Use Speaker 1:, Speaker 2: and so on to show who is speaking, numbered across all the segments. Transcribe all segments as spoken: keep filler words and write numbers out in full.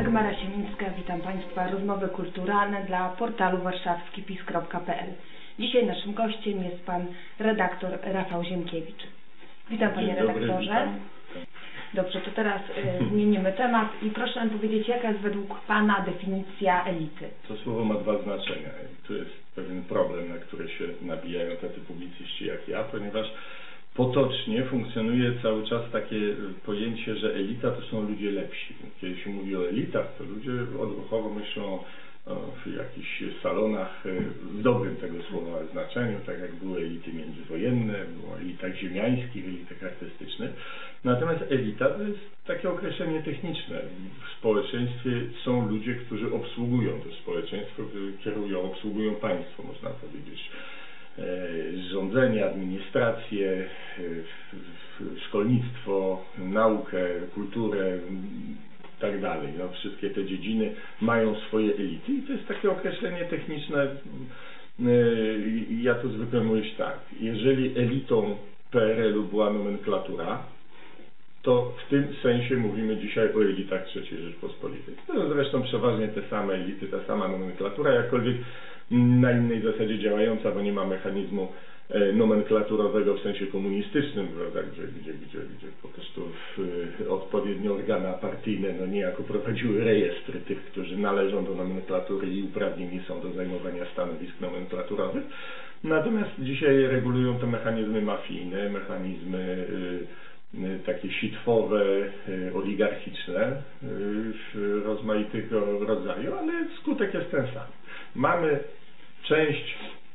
Speaker 1: Dagmara Siemińska, witam Państwa. Rozmowy kulturalne dla portalu warszawski pis kropka p l. Dzisiaj naszym gościem jest Pan redaktor Rafał Ziemkiewicz. Witam Panie redaktorze.
Speaker 2: Witam.
Speaker 1: Dobrze, to teraz y, zmienimy temat i proszę nam powiedzieć, jaka jest według Pana definicja elity?
Speaker 2: To słowo ma dwa znaczenia. Tu jest pewien problem, na który się nabijają tacy publicyści jak ja, ponieważ potocznie funkcjonuje cały czas takie pojęcie, że elita to są ludzie lepsi. Kiedy się mówi o elitach, to ludzie odruchowo myślą w jakichś salonach w dobrym tego słowa znaczeniu, tak jak były elity międzywojenne, było elitach ziemiańskich, elitach artystycznych. Natomiast elita to jest takie określenie techniczne. W społeczeństwie są ludzie, którzy obsługują to społeczeństwo, którzy kierują, obsługują państwo, można powiedzieć. Rządzenie, administrację, szkolnictwo, naukę, kulturę, tak dalej. No, wszystkie te dziedziny mają swoje elity i to jest takie określenie techniczne. Ja to zwykle mówić tak. Jeżeli elitą P R L u była nomenklatura, to w tym sensie mówimy dzisiaj o elitach trzeciej Rzeczpospolitej. To zresztą przeważnie te same elity, ta sama nomenklatura, jakkolwiek na innej zasadzie działająca, bo nie ma mechanizmu nomenklaturowego w sensie komunistycznym, prawda, gdzie, gdzie, gdzie, gdzie po prostu odpowiednie organa partyjne no niejako prowadziły rejestry tych, którzy należą do nomenklatury i uprawnieni są do zajmowania stanowisk nomenklaturowych. Natomiast dzisiaj regulują to mechanizmy mafijne, mechanizmy takie sitwowe, oligarchiczne rozmaitego rodzaju, ale skutek jest ten sam. Mamy część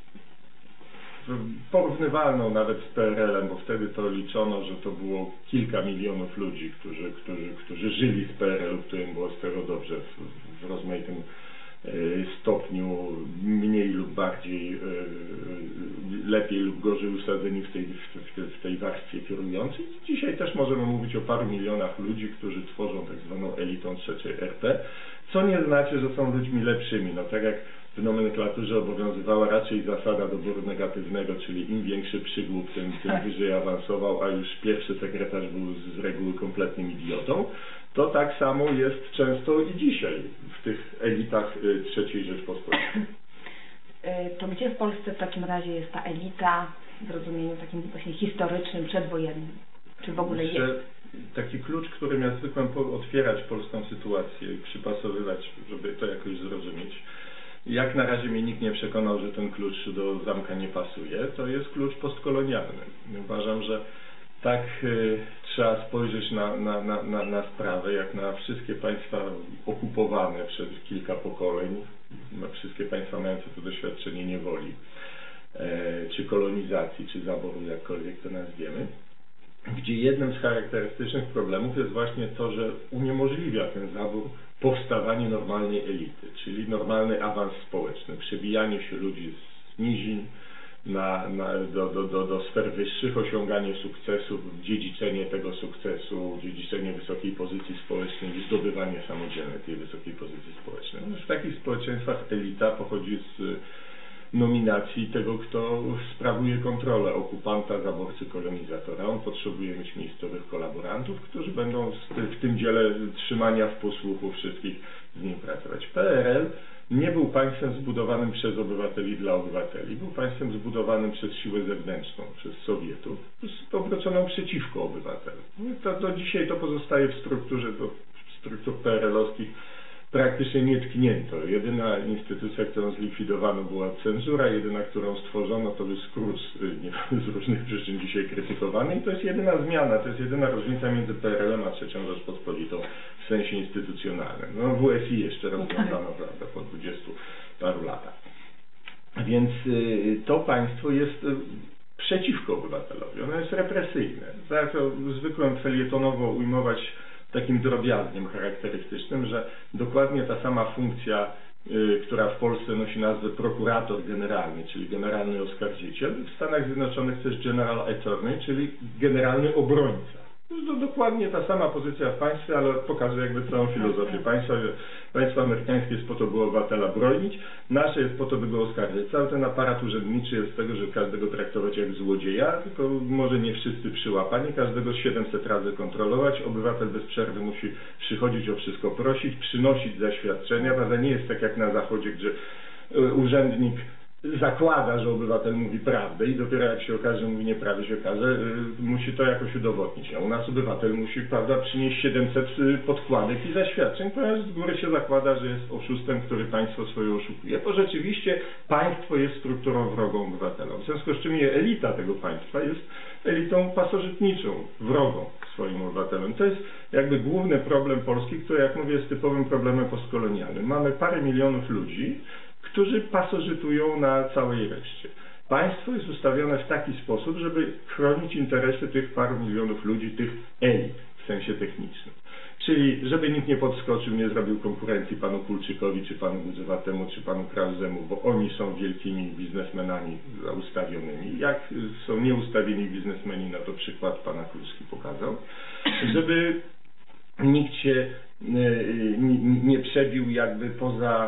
Speaker 2: porównywalną nawet z P R L em, bo wtedy to liczono, że to było kilka milionów ludzi, którzy, którzy, którzy żyli z P R L u, którym było z tego dobrze w, w rozmaitym stopniu, mniej lub bardziej, lepiej lub gorzej usadzeni w tej, w tej warstwie kierującej. Dzisiaj też możemy mówić o paru milionach ludzi, którzy tworzą tak zwaną elitą trzeciej R P, co nie znaczy, że są ludźmi lepszymi. No tak jak w nomenklaturze obowiązywała raczej zasada doboru negatywnego, czyli im większy przygłup, tym, tym wyżej awansował, a już pierwszy sekretarz był z reguły kompletnym idiotą, to tak samo jest często i dzisiaj w tych elitach trzeciej Rzeczpospolitej.
Speaker 1: To gdzie w Polsce w takim razie jest ta elita w rozumieniu takim właśnie historycznym, przedwojennym? Czy w ogóle jest?
Speaker 2: Taki klucz, którym ja zwykłem otwierać polską sytuację i przypasowywać, żeby to jakoś zrozumieć. Jak na razie mnie nikt nie przekonał, że ten klucz do zamka nie pasuje, to jest klucz postkolonialny. Uważam, że tak y, trzeba spojrzeć na, na, na, na, na sprawę, jak na wszystkie państwa okupowane przez kilka pokoleń, na wszystkie państwa mające to doświadczenie niewoli, e, czy kolonizacji, czy zaboru, jakkolwiek to nazwiemy, gdzie jednym z charakterystycznych problemów jest właśnie to, że uniemożliwia ten zabór powstawanie normalnej elity, czyli normalny awans społeczny, przebijanie się ludzi z nizin na, na, do, do, do, do sfer wyższych, osiąganie sukcesów, dziedziczenie tego sukcesu, dziedziczenie wysokiej pozycji społecznej i zdobywanie samodzielnie tej wysokiej pozycji społecznej. No, w takich społeczeństwach elita pochodzi z nominacji tego, kto sprawuje kontrolę okupanta, zaborcy, kolonizatora. On potrzebuje mieć miejscowych kolaborantów, którzy będą w tym dziele trzymania w posłuchu wszystkich z nim pracować. P R L nie był państwem zbudowanym przez obywateli dla obywateli. Był państwem zbudowanym przez siłę zewnętrzną, przez Sowietów, obroczoną przeciwko obywatelom. To, do dzisiaj to pozostaje w strukturze, do struktur P R L owskich praktycznie nie tknięto. Jedyna instytucja, którą zlikwidowano, była cenzura, jedyna, którą stworzono, to był skrót z różnych przyczyn dzisiaj krytykowany i to jest jedyna zmiana, to jest jedyna różnica między P R L em a trzecią Rzeczpospolitą w sensie instytucjonalnym. No W S I jeszcze rozwiązano, prawda, po dwudziestu paru latach. Więc y, to państwo jest y, przeciwko obywatelowi, ono jest represyjne. Tak to zwykłem felietonowo ujmować takim drobiazgiem charakterystycznym, że dokładnie ta sama funkcja, y, która w Polsce nosi nazwę prokurator generalny, czyli generalny oskarżyciel, w Stanach Zjednoczonych to jest general attorney, czyli generalny obrońca. To dokładnie ta sama pozycja w państwie, ale pokażę jakby całą filozofię państwa. Państwo amerykańskie jest po to, by obywatela bronić, nasze jest po to, by go oskarżyć. Cały ten aparat urzędniczy jest z tego, że każdego traktować jak złodzieja, tylko może nie wszyscy przyłapani, każdego siedemset razy kontrolować. Obywatel bez przerwy musi przychodzić, o wszystko prosić, przynosić zaświadczenia, prawda? Nie jest tak jak na zachodzie, gdzie urzędnik zakłada, że obywatel mówi prawdę i dopiero jak się okaże, mówi nieprawdę, się okaże, y, musi to jakoś udowodnić. A u nas obywatel musi, prawda, przynieść siedemset podkładek i zaświadczeń, ponieważ z góry się zakłada, że jest oszustem, który państwo swoje oszukuje. Bo rzeczywiście państwo jest strukturą wrogą obywatelom. W związku z czym elita tego państwa jest elitą pasożytniczą, wrogą swoim obywatelom. To jest jakby główny problem Polski, który, jak mówię, jest typowym problemem postkolonialnym. Mamy parę milionów ludzi, którzy pasożytują na całej reszcie. Państwo jest ustawione w taki sposób, żeby chronić interesy tych paru milionów ludzi, tych elit w sensie technicznym. Czyli żeby nikt nie podskoczył, nie zrobił konkurencji panu Kulczykowi, czy panu Gudzowatemu, czy panu Krauzemu, bo oni są wielkimi biznesmenami ustawionymi. Jak są nieustawieni biznesmeni, no to przykład pana Kurski pokazał. Żeby nikt się nie przebił jakby poza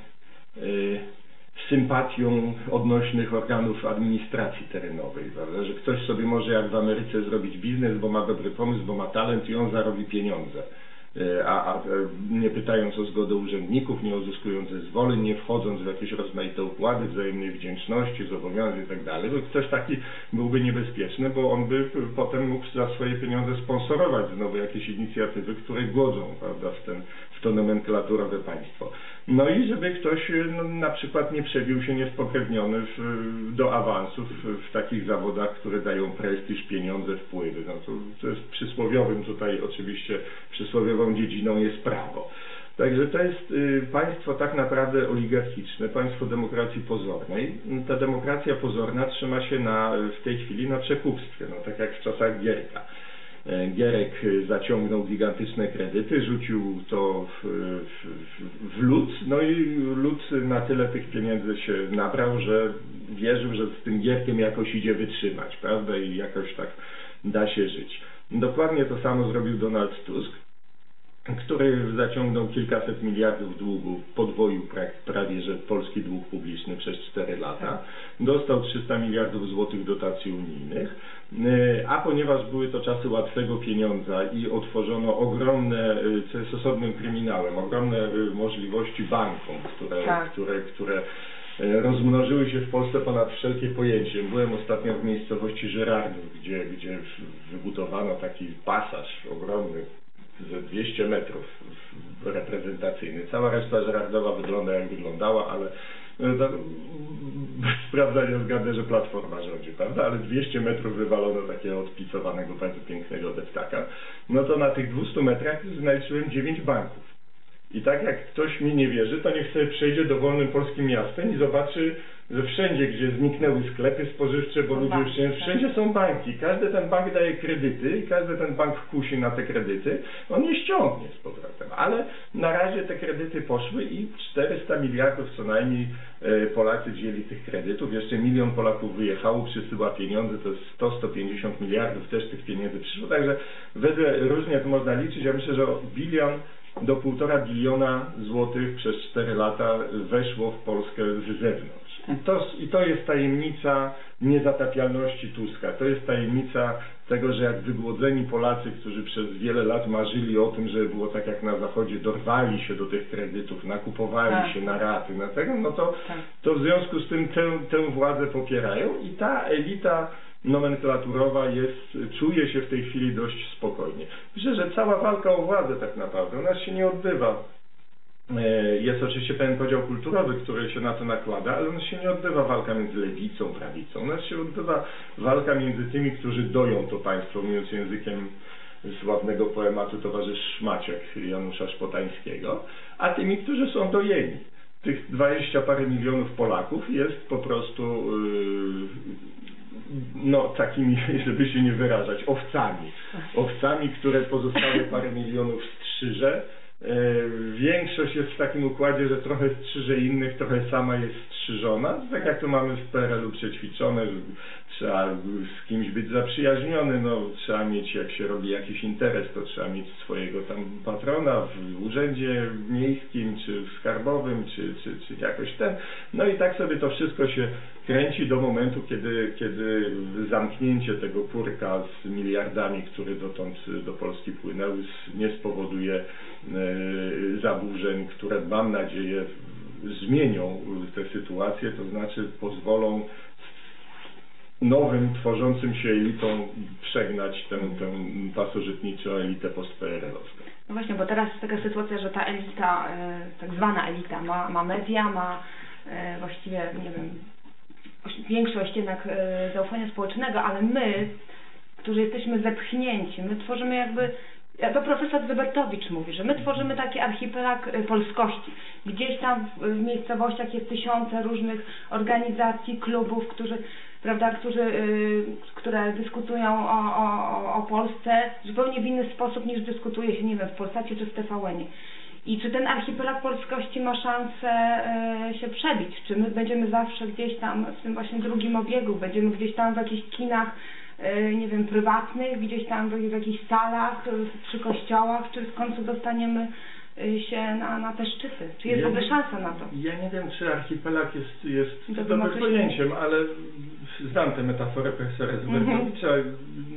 Speaker 2: sympatią odnośnych organów administracji terenowej, prawda? Że ktoś sobie może jak w Ameryce zrobić biznes, bo ma dobry pomysł, bo ma talent i on zarobi pieniądze. A, a nie pytając o zgodę urzędników, nie uzyskując zezwoleń, nie wchodząc w jakieś rozmaite układy wzajemnej wdzięczności, zobowiązań i tak dalej. Ktoś taki byłby niebezpieczny, bo on by potem mógł za swoje pieniądze sponsorować znowu jakieś inicjatywy, które głodzą, prawda, w, ten, w to nomenklaturowe państwo. No i żeby ktoś no, na przykład nie przebił się niespokrewniony w, do awansów w, w takich zawodach, które dają prestiż, pieniądze, wpływy. No to, to jest przysłowiowym tutaj oczywiście, przysłowiową dziedziną jest prawo. Także to jest y, państwo tak naprawdę oligarchiczne, państwo demokracji pozornej. Ta demokracja pozorna trzyma się na, w tej chwili na przekupstwie, no tak jak w czasach Gierka. Gierek zaciągnął gigantyczne kredyty, rzucił to w, w, w lud, no i lud na tyle tych pieniędzy się nabrał, że wierzył, że z tym Gierkiem jakoś idzie wytrzymać, prawda, i jakoś tak da się żyć. Dokładnie to samo zrobił Donald Tusk, który zaciągnął kilkaset miliardów długu, podwoił prawie że polski dług publiczny przez cztery lata, dostał trzysta miliardów złotych dotacji unijnych, a ponieważ były to czasy łatwego pieniądza i otworzono ogromne, co jest osobnym kryminałem, ogromne możliwości bankom, które, tak. które, które rozmnożyły się w Polsce ponad wszelkie pojęcie. Byłem ostatnio w miejscowości Żyrardów, gdzie, gdzie wybudowano taki pasaż ogromny, ze dwieście metrów reprezentacyjny. Cała reszta Żyrardowa wygląda jak wyglądała, ale no, bez sprawdzania zgadnę, że Platforma rządzi, prawda? Ale dwieście metrów wywalono takiego odpicowanego, bardzo pięknego deptaka. No to na tych dwustu metrach znalazłem dziewięć banków. I tak jak ktoś mi nie wierzy, to niech sobie przejdzie dowolnym polskim miastem i zobaczy, że wszędzie, gdzie zniknęły sklepy spożywcze, bo ludzie już nie, wszędzie są banki. Każdy ten bank daje kredyty i każdy ten bank kusi na te kredyty. On nie ściągnie z powrotem, ale na razie te kredyty poszły i czterysta miliardów co najmniej Polacy wzięli tych kredytów. Jeszcze milion Polaków wyjechało, przysyła pieniądze, to jest sto do stu pięćdziesięciu miliardów też tych pieniędzy przyszło. Także wedle różnie to można liczyć. Ja myślę, że bilion do półtora biliona złotych przez cztery lata weszło w Polskę z zewnątrz. I to, I to jest tajemnica niezatapialności Tuska. To jest tajemnica tego, że jak wygłodzeni Polacy, którzy przez wiele lat marzyli o tym, żeby było tak jak na Zachodzie, dorwali się do tych kredytów, nakupowali tak. się na raty, na tego, no to, tak. to w związku z tym tę, tę władzę popierają i ta elita nomenklaturowa jest, czuje się w tej chwili dość spokojnie. Myślę, że cała walka o władzę tak naprawdę, ona się nie odbywa. Jest oczywiście pewien podział kulturowy, który się na to nakłada, ale ona się nie odbywa walka między lewicą, prawicą. Ona się odbywa walka między tymi, którzy doją to państwo, mówiąc językiem sławnego poematu Towarzysz Szmaciak Janusza Szpotańskiego, a tymi, którzy są dojeni. Tych dwadzieścia parę milionów Polaków jest po prostu yy, no takimi, żeby się nie wyrażać, owcami. Owcami, które pozostałe parę milionów strzyże, Większość jest w takim układzie, że trochę strzyże innych, trochę sama jest strzyżona. Tak jak to mamy w P R L-u przećwiczone, że trzeba z kimś być zaprzyjaźniony, no trzeba mieć, jak się robi jakiś interes, to trzeba mieć swojego tam patrona w urzędzie miejskim, czy skarbowym, czy, czy, czy jakoś ten. No i tak sobie to wszystko się kręci do momentu, kiedy, kiedy zamknięcie tego purka z miliardami, które dotąd do Polski płynęły, nie spowoduje e, zaburzeń, które mam nadzieję zmienią tę sytuację, to znaczy pozwolą nowym, tworzącym się elitom przegnać tę, tę pasożytniczą elitę post-P R L-owską.
Speaker 1: No właśnie, bo teraz jest taka sytuacja, że ta elita, tak zwana elita, ma, ma media, ma właściwie, nie wiem, większość jednak zaufania społecznego, ale my, którzy jesteśmy zepchnięci, my tworzymy jakby, to profesor Zybertowicz mówi, że my tworzymy taki archipelag polskości. Gdzieś tam w miejscowościach jest tysiące różnych organizacji, klubów, którzy, prawda, którzy, yy, które dyskutują o, o, o Polsce zupełnie w inny sposób niż dyskutuje się, nie wiem, w Polsacie czy w T V N-ie. I czy ten archipelag polskości ma szansę yy, się przebić? Czy my będziemy zawsze gdzieś tam w tym właśnie drugim obiegu, będziemy gdzieś tam w jakichś kinach, nie wiem, prywatnych, gdzieś tam w jakichś salach, przy kościołach, czy w końcu dostaniemy się na, na te szczyty? Czy jest w ogóle szansa na to?
Speaker 2: Ja nie wiem, czy archipelag jest, jest dobrym pojęciem, ale znam tę metaforę profesora Zybertowicza. Mm-hmm.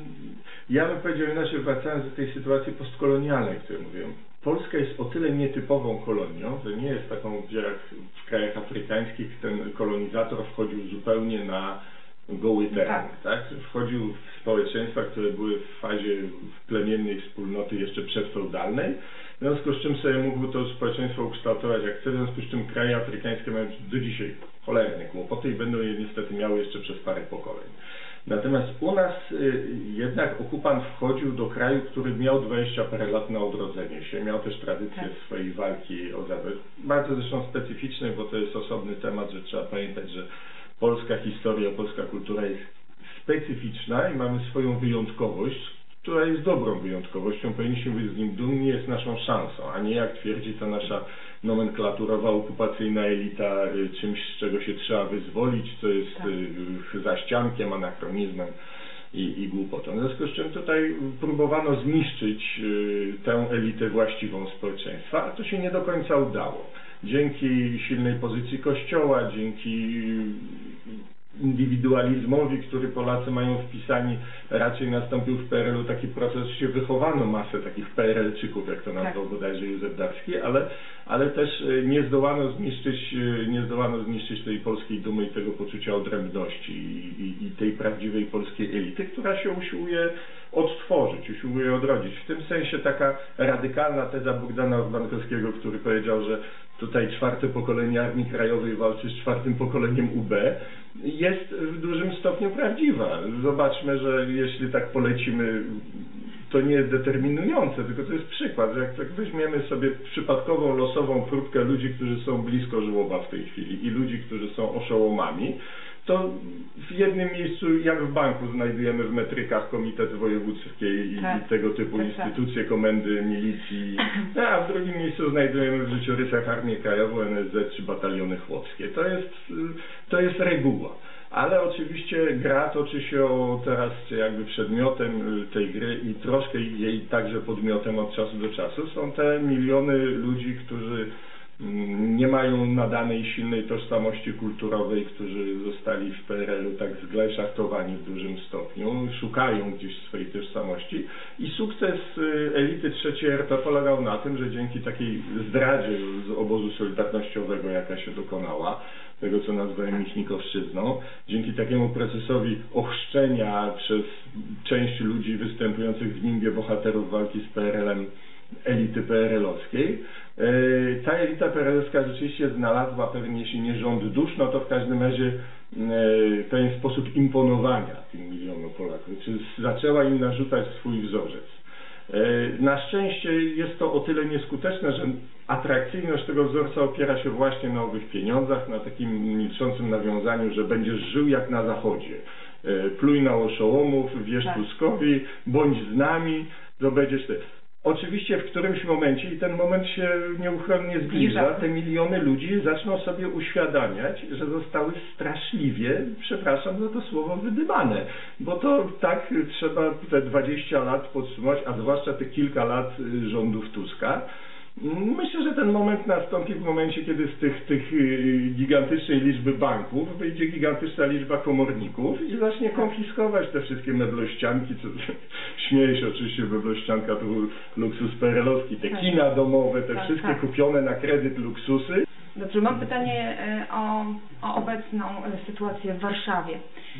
Speaker 2: Ja bym powiedział inaczej, wracając do tej sytuacji postkolonialnej, o której mówiłem. Polska jest o tyle nietypową kolonią, że nie jest taką, gdzie jak w krajach afrykańskich ten kolonizator wchodził zupełnie na goły teren, tak. tak? Wchodził w społeczeństwa, które były w fazie plemiennej wspólnoty jeszcze przedfeudalnej, w związku z czym sobie mógł to społeczeństwo ukształtować jak chce, w związku z czym kraje afrykańskie mają do dzisiaj cholerne kłopoty i będą je niestety miały jeszcze przez parę pokoleń. Natomiast u nas y, jednak okupant wchodził do kraju, który miał dwadzieścia parę lat na odrodzenie się, miał też tradycję tak. swojej walki o zawód, bardzo zresztą specyficznej, bo to jest osobny temat, że trzeba pamiętać, że polska historia, polska kultura jest specyficzna i mamy swoją wyjątkowość, która jest dobrą wyjątkowością, powinniśmy być z nim dumni, jest naszą szansą, a nie jak twierdzi ta nasza nomenklaturowa, okupacyjna elita, czymś, z czego się trzeba wyzwolić, co jest tak. zaściankiem, anachronizmem i, i głupotą. W związku z czym tutaj próbowano zniszczyć tę elitę właściwą społeczeństwa, a to się nie do końca udało. Dzięki silnej pozycji Kościoła, dzięki indywidualizmowi, który Polacy mają wpisani, raczej nastąpił w P R L-u taki proces, że się wychowano masę takich P R L czyków, jak to nazwał tak. bodajże Józef Darski, ale, ale też nie zdołano zniszczyć, nie zdołano zniszczyć tej polskiej dumy i tego poczucia odrębności i, i, i tej prawdziwej polskiej elity, która się usiłuje odtworzyć, usiłuje odrodzić. W tym sensie taka radykalna teza Bogdana Urbankowskiego, który powiedział, że tutaj czwarte pokolenie Armii Krajowej walczy z czwartym pokoleniem U B, jest w dużym stopniu prawdziwa. Zobaczmy, że jeśli tak polecimy, to nie jest determinujące, tylko to jest przykład, że jak tak weźmiemy sobie przypadkową, losową próbkę ludzi, którzy są blisko żłoba w tej chwili i ludzi, którzy są oszołomami, to w jednym miejscu, jak w banku, znajdujemy w metrykach komitet wojewódzki i, tak, i tego typu tak, instytucje, komendy, milicji, a w drugim miejscu znajdujemy w życiorysach Armię Krajową, N S Z czy bataliony chłopskie. To jest, to jest reguła. Ale oczywiście gra toczy się o teraz jakby przedmiotem tej gry i troszkę jej także podmiotem od czasu do czasu są te miliony ludzi, którzy nie mają nadanej silnej tożsamości kulturowej, którzy zostali w P R L-u tak zglajszachtowani w dużym stopniu, szukają gdzieś swojej tożsamości i sukces elity trzeciej R P polegał na tym, że dzięki takiej zdradzie z obozu solidarnościowego, jaka się dokonała, tego co nazwałem Michnikowszczyzną, dzięki takiemu procesowi ochrzczenia przez część ludzi występujących w nimbie bohaterów walki z P R L-em elity P R L-owskiej. Ta elita P R L-owska rzeczywiście znalazła pewnie, jeśli nie rząd dusz, no to w każdym razie pewien sposób imponowania tym milionom Polaków, czy zaczęła im narzucać swój wzorzec. Na szczęście jest to o tyle nieskuteczne, że atrakcyjność tego wzorca opiera się właśnie na owych pieniądzach, na takim milczącym nawiązaniu, że będziesz żył jak na Zachodzie. Pluj na oszołomów, wierz Tuskowi, bądź z nami, to będziesz ty. Oczywiście w którymś momencie, i ten moment się nieuchronnie zbliża, te miliony ludzi zaczną sobie uświadamiać, że zostały straszliwie, przepraszam za to słowo, wydymane. Bo to tak trzeba te dwadzieścia lat podsumować, a zwłaszcza te kilka lat rządów Tuska. Myślę, że ten moment nastąpi w momencie, kiedy z tych, tych gigantycznej liczby banków wyjdzie gigantyczna liczba komorników i zacznie konfiskować te wszystkie meblościanki, co śmieję się oczywiście, meblościanka to był luksus perelowski, te kina domowe, te
Speaker 1: tak,
Speaker 2: wszystkie
Speaker 1: tak.
Speaker 2: kupione na kredyt luksusy.
Speaker 1: Dobrze, mam pytanie o, o obecną sytuację w Warszawie.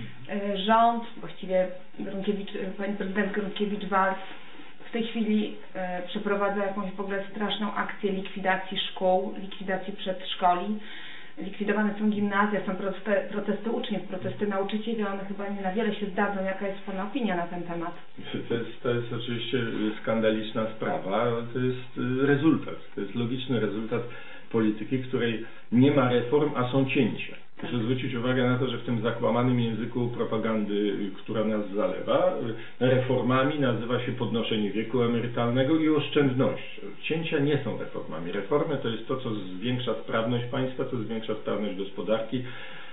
Speaker 1: Rząd, właściwie Gronkiewicz, pani prezydent Gronkiewicz-Waltz w tej chwili e, przeprowadza jakąś w ogóle straszną akcję likwidacji szkół, likwidacji przedszkoli. Likwidowane są gimnazja, są protesty, protesty uczniów, protesty nauczycieli, one chyba nie na wiele się zdadzą. Jaka jest Pana opinia na ten temat?
Speaker 2: To jest, to jest oczywiście skandaliczna sprawa, to jest rezultat, to jest logiczny rezultat polityki, której nie ma reform, a są cięcia. Proszę zwrócić uwagę na to, że w tym zakłamanym języku propagandy, która nas zalewa, reformami nazywa się podnoszenie wieku emerytalnego i oszczędność. Cięcia nie są reformami. Reformy to jest to, co zwiększa sprawność państwa, co zwiększa sprawność gospodarki.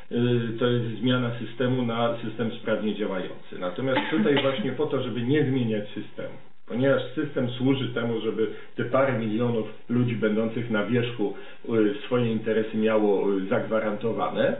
Speaker 2: To jest zmiana systemu na system sprawnie działający. Natomiast tutaj właśnie po to, żeby nie zmieniać systemu, ponieważ system służy temu, żeby te parę milionów ludzi będących na wierzchu swoje interesy miało zagwarantowane.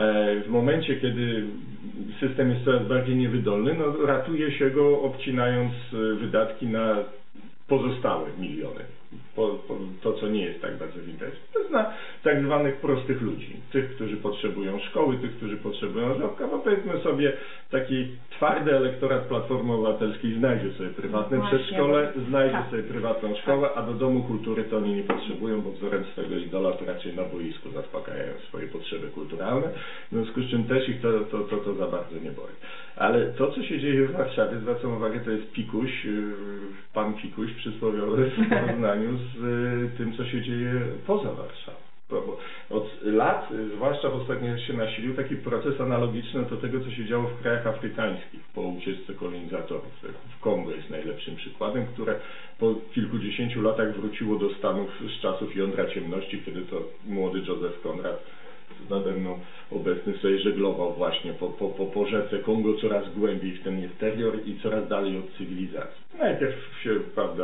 Speaker 2: W momencie, kiedy system jest coraz bardziej niewydolny, no ratuje się go, obcinając wydatki na pozostałe miliony. Po, po, to, co nie jest tak bardzo widać. To jest na tak zwanych prostych ludzi. Tych, którzy potrzebują szkoły, tych, którzy potrzebują żłobka, bo powiedzmy sobie, taki twardy elektorat Platformy Obywatelskiej znajdzie sobie prywatne
Speaker 1: Właśnie,
Speaker 2: przedszkole, znajdzie
Speaker 1: tak.
Speaker 2: sobie prywatną szkołę, a do domu kultury to oni nie potrzebują, bo wzorem swego idola to raczej na boisku zaspokajają swoje potrzeby kulturalne. W związku z czym też ich to, to, to, to za bardzo nie boli. Ale to, co się dzieje w Warszawie, zwracam uwagę, to jest pikuś, pan pikuś przysłowiowy w porównaniu z tym, co się dzieje poza Warszawą. Bo od lat, zwłaszcza w ostatnich latach, się nasilił taki proces analogiczny do tego, co się działo w krajach afrykańskich po ucieczce kolonizatorów. W Kongo jest najlepszym przykładem, które po kilkudziesięciu latach wróciło do Stanów z czasów jądra ciemności, kiedy to młody Joseph Conrad, nade mną obecny, sobie żeglował właśnie po, po, po, po rzece Kongo coraz głębiej w ten interior i coraz dalej od cywilizacji. Najpierw się, prawda,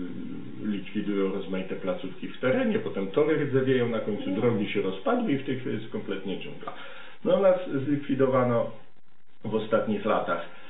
Speaker 2: likwidują rozmaite placówki w terenie, potem tory rdzewieją, na końcu drogi się rozpadły i w tej chwili jest kompletnie dżungla. No nas zlikwidowano w ostatnich latach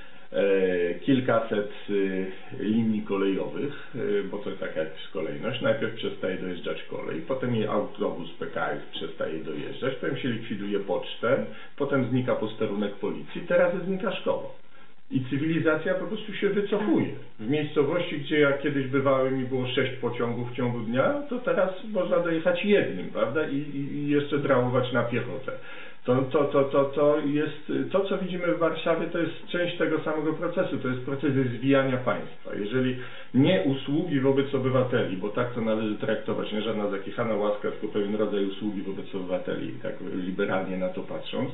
Speaker 2: e, kilkaset e, linii kolejowych, e, bo to taka jest kolejność. Najpierw przestaje dojeżdżać kolej, potem jej autobus P K S przestaje dojeżdżać, potem się likwiduje pocztę, potem znika posterunek policji, teraz znika szkoła. I cywilizacja po prostu się wycofuje. W miejscowości, gdzie ja kiedyś bywałem i było sześć pociągów w ciągu dnia, to teraz można dojechać jednym, prawda? I, i, i jeszcze drałować na piechotę. To, to, to, to, to jest, to, co widzimy w Warszawie, to jest część tego samego procesu, to jest proces zwijania państwa. Jeżeli nie usługi wobec obywateli, bo tak to należy traktować, nie żadna zakichana łaska, tylko pewien rodzaj usługi wobec obywateli, tak liberalnie na to patrząc,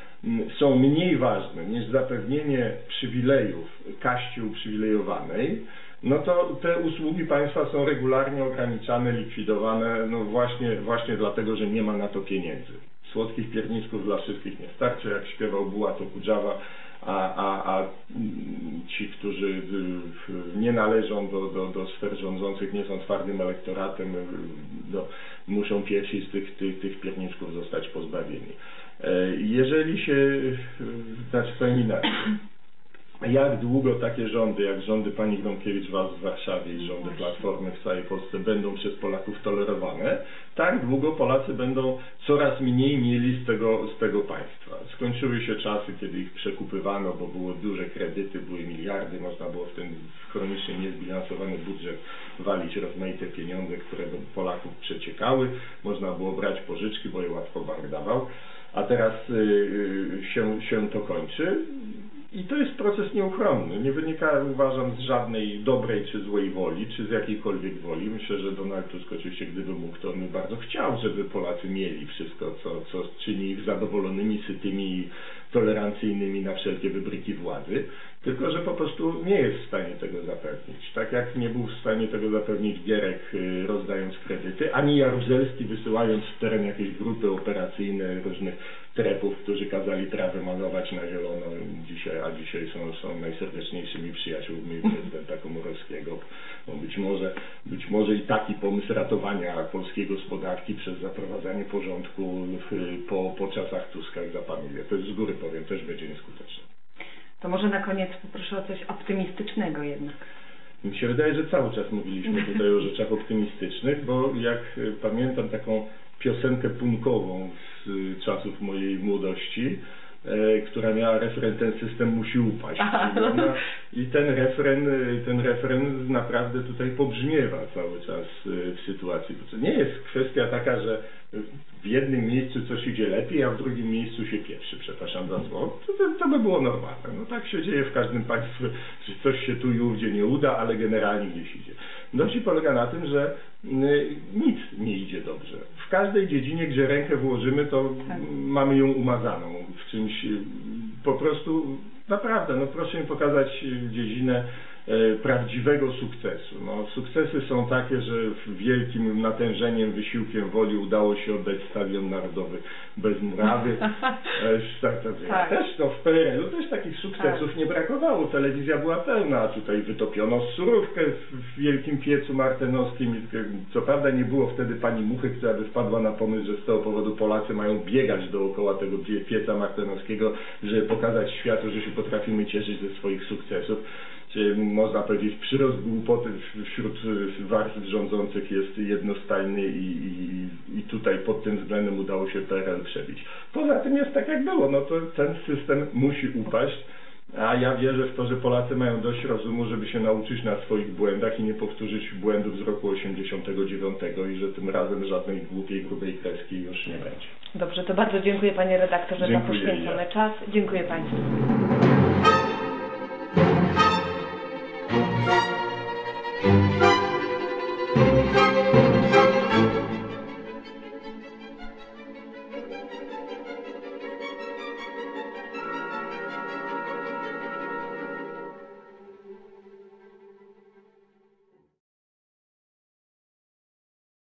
Speaker 2: są mniej ważne niż zapewnienie przywilejów kaści uprzywilejowanej, no to te usługi państwa są regularnie ograniczane, likwidowane, no właśnie, właśnie dlatego, że nie ma na to pieniędzy. Słodkich pierniczków dla wszystkich nie starczy, jak śpiewał Bułato Kudżawa, a, a, a ci, którzy nie należą do, do, do sfer rządzących, nie są twardym elektoratem, no, muszą pierwsi z tych, tych, tych pierniczków zostać pozbawieni. Jeżeli się, znaczy powiem inaczej, jak długo takie rządy, jak rządy pani Gronkiewicz-Waltz w Warszawie i rządy Platformy w całej Polsce będą przez Polaków tolerowane, tak długo Polacy będą coraz mniej mieli z tego, z tego państwa. Skończyły się czasy, kiedy ich przekupywano, bo były duże kredyty, były miliardy, można było w ten chronicznie niezbilansowany budżet walić rozmaite pieniądze, które do Polaków przeciekały, można było brać pożyczki, bo je łatwo bank dawał. A teraz y, się, się to kończy i to jest proces nieuchronny. Nie wynika, uważam, z żadnej dobrej czy złej woli, czy z jakiejkolwiek woli. Myślę, że Donald Tusk oczywiście, gdyby mógł, to on by bardzo chciał, żeby Polacy mieli wszystko, co, co czyni ich zadowolonymi, sytymi i tolerancyjnymi na wszelkie wybryki władzy. tylko że po prostu nie jest w stanie tego zapewnić. Tak jak nie był w stanie tego zapewnić Gierek, y, rozdając kredyty, ani Jaruzelski wysyłając w teren jakieś grupy operacyjne różnych trepów, którzy kazali trawę malować na zielono, dzisiaj, a dzisiaj są, są najserdeczniejszymi przyjaciółmi prezydenta Komorowskiego. No być może, być może i taki pomysł ratowania polskiej gospodarki przez zaprowadzanie porządku w, po, po czasach Tuska zapanuje. To jest z góry powiem, też będzie nieskuteczne.
Speaker 1: To może na koniec poproszę o coś optymistycznego jednak.
Speaker 2: Mi się wydaje, że cały czas mówiliśmy tutaj o rzeczach optymistycznych, bo jak pamiętam taką piosenkę punkową z czasów mojej młodości, e, która miała refren "ten system musi upaść". Ona, I ten refren, ten refren naprawdę tutaj pobrzmiewa cały czas w sytuacji. To nie jest kwestia taka, że w jednym miejscu coś idzie lepiej, a w drugim miejscu się pieprzy, przepraszam za słowo. To, to, to by było normalne. No tak się dzieje w każdym państwie, że coś się tu i ówdzie nie uda, ale generalnie gdzieś idzie. Dość polega na tym, że nic nie idzie dobrze. W każdej dziedzinie, gdzie rękę włożymy, to tak. mamy ją umazaną w czymś. Po prostu naprawdę, no proszę mi pokazać dziedzinę e, prawdziwego sukcesu. No, sukcesy są takie, że wielkim natężeniem, wysiłkiem woli udało się oddać Stadion Narodowy bez murawy. E, tak, tak, tak. Też to w P R L-u też takich sukcesów tak. nie brakowało. Telewizja była pełna, a tutaj wytopiono surówkę w wielkim piecu martenowskim. Co prawda nie było wtedy pani Muchy, która by wpadła na pomysł, że z tego powodu Polacy mają biegać dookoła tego pieca martenowskiego, żeby pokazać światu, że się potrafimy cieszyć ze swoich sukcesów. Czy można powiedzieć, przyrost głupoty wśród warstw rządzących jest jednostajny i, i, i tutaj pod tym względem udało się P R L przebić. Poza tym jest tak jak było, no to ten system musi upaść, a ja wierzę w to, że Polacy mają dość rozumu, żeby się nauczyć na swoich błędach i nie powtórzyć błędów z roku osiemdziesiątego dziewiątego i że tym razem żadnej głupiej, grubej kreski już nie będzie.
Speaker 1: Dobrze, to bardzo dziękuję panie redaktorze
Speaker 2: Dziękuję
Speaker 1: za poświęcony
Speaker 2: ja.
Speaker 1: czas. Dziękuję państwu.